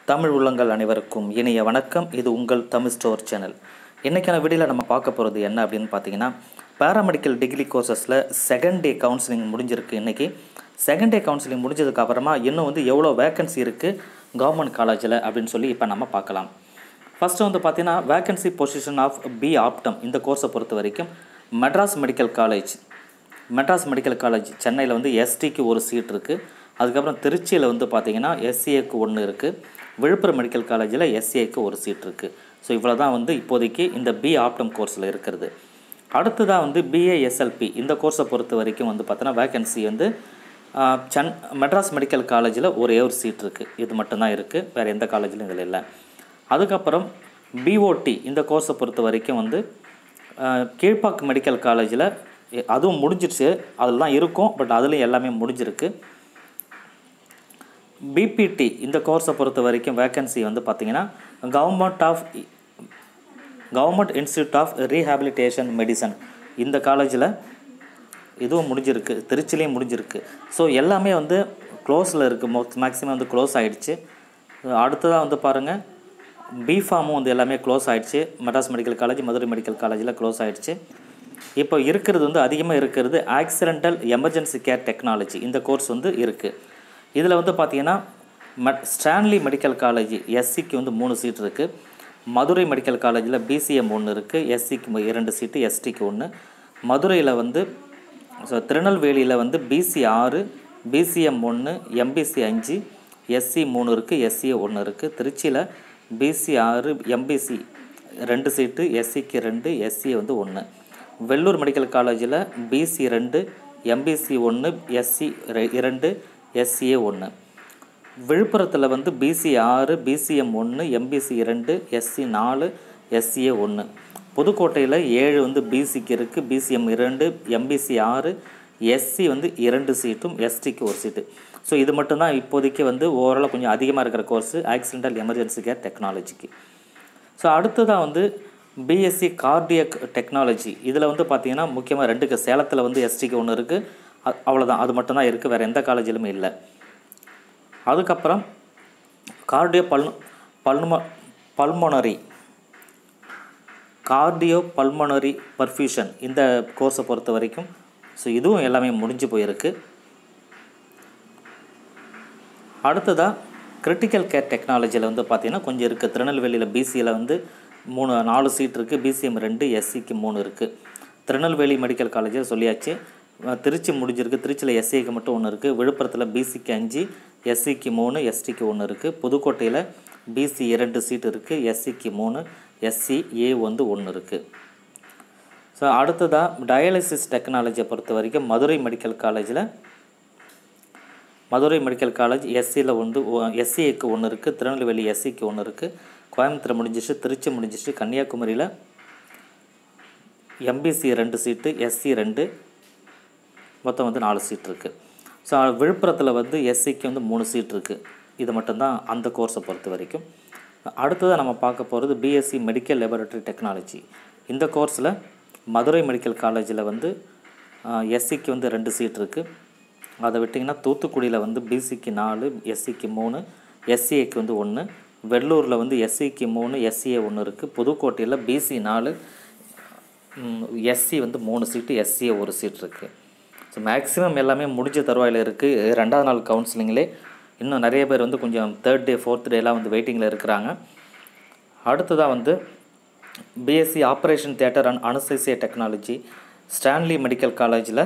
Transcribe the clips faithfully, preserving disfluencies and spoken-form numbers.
தமிழ் உள்ளங்கள் அனைவருக்கும் இனிய வணக்கம். இது உங்கள் தமிழ் ஸ்டோர் சேனல். இன்றைக்கான வீடியோவில் நம்ம பார்க்க போகிறது என்ன அப்படின்னு பார்த்தீங்கன்னா, பேராமெடிக்கல் டிகிரி கோர்சஸில் செகண்ட் டே கவுன்சிலிங் முடிஞ்சிருக்கு. இன்றைக்கி செகண்ட் டே கவுன்சிலிங் முடிஞ்சதுக்கு அப்புறமா இன்னும் வந்து எவ்வளோ வேக்கன்சி இருக்குது கவர்மெண்ட் காலேஜில் அப்படின்னு சொல்லி இப்போ நம்ம பார்க்கலாம். ஃபஸ்ட்டு வந்து பார்த்தீங்கன்னா, vacancy position of B optom இந்த கோர்ஸை பொறுத்த வரைக்கும் Madras medical college Madras medical college சென்னையில் வந்து எஸ்டிக்கு ஒரு சீட் இருக்குது. அதுக்கப்புறம் திருச்சியில் வந்து பார்த்திங்கன்னா எஸ்சிஏக்கு ஒன்று இருக்குது. விழுப்புரம் மெடிக்கல் காலேஜில் எஸ்சிஏக்கு ஒரு சீட் இருக்குது. ஸோ இவ்வளோ தான் வந்து இப்போதைக்கு இந்த பி ஆப்டம் கோர்ஸில் இருக்கிறது. அடுத்ததாக வந்து பிஏஎஸ்எல்பி இந்த கோர்ஸை பொறுத்த வரைக்கும் வந்து பார்த்தோன்னா வேக்கன்சி வந்து சென் மெட்ராஸ் மெடிக்கல் காலேஜில் ஒரே ஒரு சீட் இருக்குது. இது மட்டும்தான் இருக்குது, வேறு எந்த காலேஜிலும் இதில் இல்லை. அதுக்கப்புறம் பிஓடி இந்த கோர்ஸை பொறுத்த வரைக்கும் வந்து கீழ்ப்பாக்கம் மெடிக்கல் காலேஜில் அதுவும் முடிஞ்சிருச்சு, அதெல்லாம் இருக்கும், பட் அதுலேயும் எல்லாமே முடிஞ்சிருக்கு. பிபிடி இந்த கோர்ஸை பொறுத்த வரைக்கும் வேக்கன்சி வந்து பார்த்திங்கன்னா government of government institute of rehabilitation medicine இந்த காலேஜில் இதுவும் முடிஞ்சிருக்கு, திருச்சிலையும் முடிஞ்சிருக்கு. ஸோ எல்லாமே வந்து க்ளோஸில் இருக்குது, மோ மேக்ஸிமம் வந்து க்ளோஸ் ஆகிடுச்சு. அடுத்ததாக வந்து பாருங்கள், பிஃபார்மும் வந்து எல்லாமே க்ளோஸ் ஆகிடுச்சு. Madras medical college, Madurai medical காலேஜில் க்ளோஸ் ஆகிடுச்சு. இப்போ இருக்கிறது வந்து அதிகமாக இருக்கிறது ஆக்சிடென்டல் எமர்ஜென்சி கேர் டெக்னாலஜி இந்த கோர்ஸ் வந்து இருக்குது. இதில் வந்து பார்த்திங்கன்னா மெட் ஸ்டான்லி மெடிக்கல் காலேஜ் எஸ்சிக்கு வந்து மூணு சீட் இருக்குது. மதுரை மெடிக்கல் காலேஜில் பிசிஎம் ஒன்று இருக்குது, எஸ்சிக்கு இரண்டு சீட்டு, எஸ்டிக்கு ஒன்று. மதுரையில் வந்து ஸோ திருநெல்வேலியில் வந்து பிசி ஆறு, பிசிஎம் ஒன்று, எம்பிசி அஞ்சு, எஸ்சி மூணு இருக்குது, எஸ்சிஏ ஒன்று இருக்குது. திருச்சியில் பிசி ஆறு, எம்பிசி ரெண்டு சீட்டு, எஸ்சிக்கு ரெண்டு, எஸ்சிஏ வந்து ஒன்று. வெள்ளூர் மெடிக்கல் காலேஜில் பிசி ரெண்டு, எம்பிசி ஒன்று, எஸ்சி இரண்டு, எஸ்சிஏ ஒன்று. விழுப்புரத்தில் வந்து பிசி ஆறு, பிசிஎம் ஒன்று, எம்பிசி இரண்டு, எஸ்சி நாலு, எஸ்சிஏ ஒன்று. புதுக்கோட்டையில் ஏழு வந்து பிசிக்கு இருக்குது, பிசிஎம் இரண்டு, எம்பிசி ஆறு, எஸ்சி வந்து இரண்டு சீட்டும், எஸ்டிக்கு ஒரு சீட்டு. ஸோ இது மட்டும்தான் இப்போதைக்கு வந்து ஓவராலாக கொஞ்சம் அதிகமாக இருக்கிற கோர்ஸு ஆக்சிடென்டல் எமர்ஜென்சி கேர் டெக்னாலஜிக்கு. ஸோ அடுத்ததாக வந்து பிஎஸ்சி கார்டியக் டெக்னாலஜி இதில் வந்து பார்த்திங்கன்னா முக்கியமாக ரெண்டுக்கு சேலத்தில் வந்து எஸ்டிக்கு ஒன்று இருக்குது, அவ்வளோதான், அது மட்டும்தான் இருக்குது, வேறு எந்த காலேஜிலுமே இல்லை. அதுக்கப்புறம் cardio pul pulm pulmonary cardio pulmonary perfusion இந்த கோர்ஸை பொறுத்த வரைக்கும் ஸோ இதுவும் எல்லாமே முடிஞ்சு போயிருக்கு. அடுத்ததாக கிரிட்டிக்கல் கேர் டெக்னாலஜியில் வந்து பார்த்திங்கன்னா கொஞ்சம் இருக்குது. திருநெல்வேலியில் பிசியில் வந்து மூணு நாலு சீட் இருக்குது, பிசிஎம் ரெண்டு, எஸ்சிக்கு மூணு இருக்குது. திருநெல்வேலி மெடிக்கல் காலேஜில் சொல்லியாச்சு. திருச்சி முடிஞ்சிருக்கு, திருச்சியில் எஸ்சிக்கு மட்டும் ஒன்று இருக்குது. விழுப்புரத்தில் பிசிக்கு அஞ்சு, எஸ்சிக்கு மூணு, எஸ்டிக்கு ஒன்று இருக்குது. புதுக்கோட்டையில் பிசி இரண்டு சீட் இருக்குது, எஸ்சிக்கு மூணு, எஸ்சி ஏ வந்து ஒன்று இருக்குது. ஸோ அடுத்ததாக டயாலிசிஸ் டெக்னாலஜியை பொறுத்த வரைக்கும் மதுரை மெடிக்கல் காலேஜில் மதுரை மெடிக்கல் காலேஜ் எஸ்சியில் வந்து எஸ்சிஏக்கு ஒன்று இருக்குது, திருநெல்வேலி எஸ்சிக்கு ஒன்று இருக்குது. கோயம்புத்தூர் முடிஞ்சிச்சு, திருச்சி முடிஞ்சிச்சு. கன்னியாகுமரியில் எம்பிசி ரெண்டு சீட்டு, எஸ்சி ரெண்டு, மொத்தம் வந்து நாலு சீட் இருக்குது. ஸோ விழுப்புரத்தில் வந்து எஸ்சிக்கு வந்து மூணு சீட் இருக்குது. இது மட்டும்தான் அந்த கோர்ஸை பொறுத்த வரைக்கும். அடுத்ததாக நம்ம பார்க்க போகிறது பிஎஸ்சி மெடிக்கல் லேபரட்டரி டெக்னாலஜி இந்த கோர்ஸில் மதுரை மெடிக்கல் காலேஜில் வந்து எஸ்சிக்கு வந்து ரெண்டு சீட் இருக்குது. அதை விட்டிங்கன்னா தூத்துக்குடியில் வந்து பிசிக்கு நாலு, எஸ்சிக்கு மூணு, எஸ்சிஏக்கு வந்து ஒன்று. வெள்ளூரில் வந்து எஸ்சிக்கு மூணு, எஸ்சிஏ ஒன்று இருக்குது. புதுக்கோட்டையில் பிசி நாலு, எஸ்சி வந்து மூணு சீட்டு, எஸ்சிஏ ஒரு சீட் இருக்குது. ஸோ மேக்ஸிமம் எல்லாமே முடிஞ்ச தருவாயில் இருக்குது. ரெண்டாவது நாள் கவுன்சிலிங்லே இன்னும் நிறைய பேர் வந்து கொஞ்சம் தேர்ட் டே ஃபோர்த் டேலாம் வந்து வெயிட்டிங்கில் இருக்கிறாங்க. அடுத்ததாக வந்து BSc operation theatre and anaesthesia technology Stanley medical காலேஜில்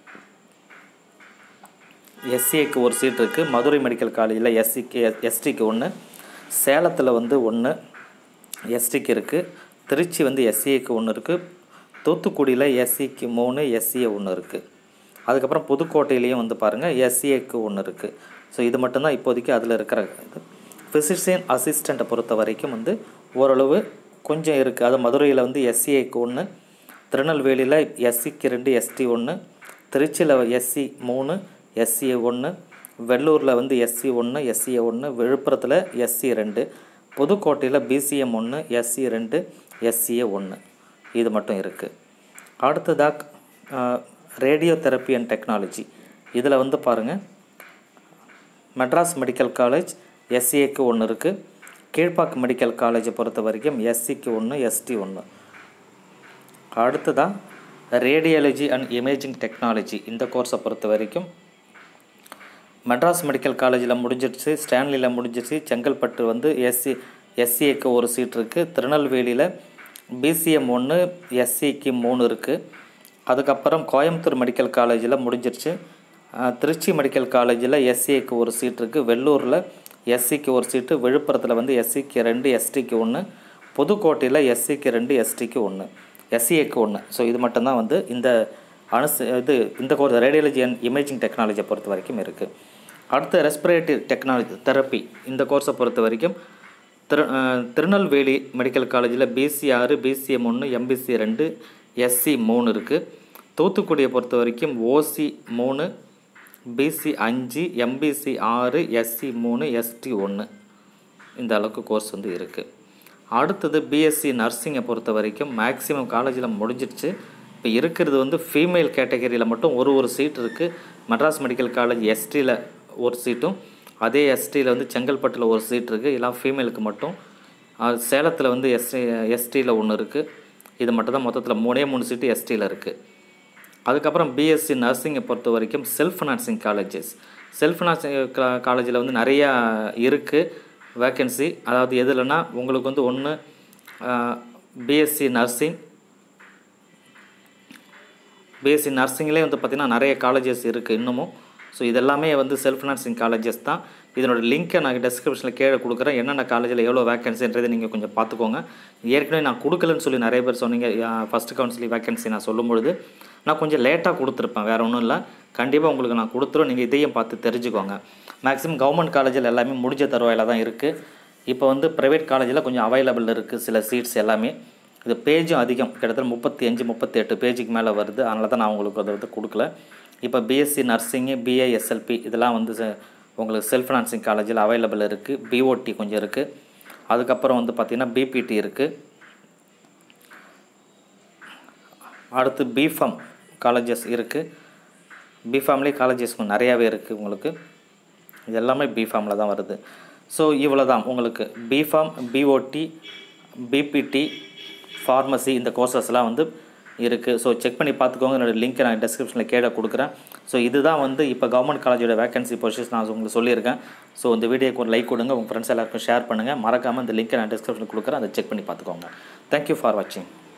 எஸ்சிஏக்கு ஒரு சீட் இருக்குது. மதுரை மெடிக்கல் காலேஜில் எஸ்சிக்கு எஸ்டிக்கு ஒன்று, சேலத்தில் வந்து ஒன்று எஸ்டிக்கு இருக்குது. திருச்சி வந்து எஸ்சிஏக்கு ஒன்று இருக்குது. தூத்துக்குடியில் எஸ்சிக்கு மூணு, எஸ்சிஏ ஒன்று இருக்குது. அதுக்கப்புறம் புதுக்கோட்டையிலையும் வந்து பாருங்கள் எஸ்சிஏக்கு ஒன்று இருக்குது. ஸோ இது மட்டும்தான் இப்போதைக்கு அதில் இருக்கிற இது. ஃபிசிஷியன் அசிஸ்டண்ட்டை பொறுத்த வரைக்கும் வந்து ஓரளவு கொஞ்சம் இருக்குது. அது மதுரையில் வந்து எஸ்சிஏக்கு ஒன்று, திருநெல்வேலியில் எஸ்சிக்கு ரெண்டு, எஸ்டி ஒன்று, திருச்சியில் எஸ்சி மூணு, எஸ்சிஏ ஒன்று, வெள்ளூரில் வந்து எஸ்சி ஒன்று, எஸ்சிஏ ஒன்று, விழுப்புரத்தில் எஸ்சி ரெண்டு, புதுக்கோட்டையில் பிசிஎம் ஒன்று, எஸ்சி ரெண்டு, எஸ்சிஏ ஒன்று, இது மட்டும் இருக்குது. அடுத்ததாக ரேடியோ தெரப்பி அண்ட் டெக்னாலஜி இதில் வந்து பாருங்கள் மெட்ராஸ் மெடிக்கல் காலேஜ், எஸ்சிஏக்கு ஒன்று இருக்குது. கீழ்ப்பாக்கு மெடிக்கல் காலேஜை பொறுத்த வரைக்கும் எஸ்சிக்கு ஒன்று, எஸ்டி ஒன்று. அடுத்ததாக ரேடியாலஜி அண்ட் இமேஜிங் டெக்னாலஜி இந்த கோர்ஸை பொறுத்த வரைக்கும் மெட்ராஸ் மெடிக்கல் காலேஜில் முடிஞ்சிடுச்சு, ஸ்டான்லியில் முடிஞ்சிடுச்சு. செங்கல்பட்டு வந்து எஸ்சி எஸ்சிஏக்கு ஒரு சீட் இருக்குது. திருநெல்வேலியில் பிசிஎம் ஒன்று, எஸ்சிக்கு மூணு இருக்குது. அதுக்கப்புறம் கோயம்புத்தூர் மெடிக்கல் காலேஜில் முடிஞ்சிடுச்சு. திருச்சி மெடிக்கல் காலேஜில் எஸ்சிஏக்கு ஒரு சீட் இருக்குது. வெள்ளூரில் எஸ்சிக்கு ஒரு சீட்டு. விழுப்புரத்தில் வந்து எஸ்சிக்கு ரெண்டு, எஸ்டிக்கு ஒன்று. புதுக்கோட்டையில் எஸ்சிக்கு ரெண்டு, எஸ்டிக்கு ஒன்று, எஸ்சிஏக்கு ஒன்று. ஸோ இது மட்டும்தான் வந்து இந்த அனுசு இது இந்த கோர்ஸ் ரேடியாலஜி அண்ட் இமேஜிங் டெக்னாலஜியை பொறுத்த வரைக்கும் இருக்குது. அடுத்து ரெஸ்பிரேட்டரி டெக்னாலஜி தெரப்பி இந்த கோர்ஸை பொறுத்த வரைக்கும் திரு திருநெல்வேலி மெடிக்கல் காலேஜில் பிசி ஆறு, பிசிஎம் ஒன்று, எம்பிசி ரெண்டு, எஸ்சி மூணு இருக்குது. தூத்துக்குடியை பொறுத்த வரைக்கும் ஓசி மூணு, பிசி அஞ்சு, எம்பிசி ஆறு, எஸ்சி மூணு, எஸ்டி ஒன்று. இந்த அளவுக்கு கோர்ஸ் வந்து இருக்குது. அடுத்தது பிஎஸ்சி நர்சிங்கை பொறுத்த வரைக்கும் மேக்ஸிமம் காலேஜில் முடிஞ்சிடுச்சு. இப்போ இருக்கிறது வந்து ஃபீமேல் கேட்டகரியில் மட்டும் ஒரு ஒரு சீட் இருக்குது. மெட்ராஸ் மெடிக்கல் காலேஜ் எஸ்டியில் ஒரு சீட்டும், அதே எஸ்டியில் வந்து செங்கல்பட்டில் ஒரு சீட் இருக்குது. எல்லாம் ஃபீமேலுக்கு மட்டும். சேலத்தில் வந்து எஸ்டி எஸ்டியில் ஒன்று இருக்குது. இது மட்டும் தான் மொத்தத்தில் மூணே மூணு சீட்டு எஸ்டியில் இருக்குது. அதுக்கப்புறம் பிஎஸ்சி நர்சிங்கை பொறுத்த வரைக்கும் self financing colleges self financing காலேஜில் வந்து நிறையா இருக்குது வேக்கன்சி. அதாவது எதுலன்னா உங்களுக்கு வந்து ஒன்று பிஎஸ்சி நர்சிங் பிஎஸ்சி நர்சிங்லேயே வந்து பார்த்திங்கன்னா நிறைய காலேஜஸ் இருக்குது இன்னமும். ஸோ இதெல்லாமே வந்து செல்ஃப் ஃபினான்சிங் காலேஜஸ் தான். இதனோட லிங்க்கை நான் டெஸ்கிரிப்ஷனில் கீழே கொடுக்குறேன். என்னென்ன காலேஜில் எவ்வளோ வேக்கன்சின்றதை நீங்கள் கொஞ்சம் பார்த்துக்கோங்க. ஏற்கனவே நான் கொடுக்கலன்னு சொல்லி நிறைய பேர் சொன்னீங்க. ஃபஸ்ட்டு கவுன்சிலிங் வேக்கன்சி நான் சொல்லும்பொழுது நான் கொஞ்சம் லேட்டாக கொடுத்துருப்பேன், வேறு ஒன்றும் இல்லை. கண்டிப்பாக உங்களுக்கு நான் கொடுத்துரும். நீங்கள் இதையும் பார்த்து தெரிஞ்சுக்கோங்க. மேக்ஸிமம் கவர்மெண்ட் காலேஜில் எல்லாமே முடிஞ்ச தருவாயில் தான் இருக்குது. இப்போ வந்து ப்ரைவேட் காலேஜில் கொஞ்சம் அவைலபிள் இருக்குது சில சீட்ஸ் எல்லாமே. இது பேஜும் அதிகம், கிட்டத்தட்ட முப்பத்தி அஞ்சு முப்பத்தி எட்டு பேஜுக்கு மேலே வருது. அதனால தான் நான் உங்களுக்கு அதை வந்து கொடுக்கல. இப்போ பிஎஸ்சி நர்சிங்கு, பிஏ எஸ்எல்பி இதெல்லாம் வந்து உங்களுக்கு செல்ஃப் ஃபினான்சிங் காலேஜில் அவைலபிள் இருக்குது. பிஓடி கொஞ்சம் இருக்குது. அதுக்கப்புறம் வந்து பார்த்திங்கன்னா பிபிடி இருக்குது. அடுத்து பிஃபார்ம் காலேஜஸ் இருக்குது. பிஃபார்ம்லேயே காலேஜஸ் நிறையாவே இருக்குது உங்களுக்கு. இது எல்லாமே பிஃபார்மில் தான் வருது. ஸோ இவ்வளோ தான் உங்களுக்கு பிஃபார்ம், பிஓடி, பிபிடி, ஃபார்மசி இந்த கோர்சஸ்லாம் வந்து இருக்குது. ஸோ செக் பண்ணி பார்த்துக்கோங்க. என்னோடய லிங்க்கை நான் டிஸ்கிரிப்ஷனில் கீழே கொடுக்குறேன். ஸோ இதுதான் வந்து இப்போ கவர்மெண்ட் காலேஜோட வேகன்சி பொசிஷன் நான் உங்களுக்கு சொல்லியிருக்கேன். ஸோ இந்த வீடியோக்கு ஒரு லைக் கொடுங்க, உங்கள் ஃப்ரெண்ட்ஸ் எல்லாருக்கும் ஷேர் பண்ணுங்கள். மறக்காமல் இந்த லிங்க்கை நான் டிஸ்கிரிப்ஷனில் கொடுக்குறேன், அதை செக் பண்ணி பார்த்துக்கோங்க. தேங்க்யூ ஃபார் வாட்சிங்.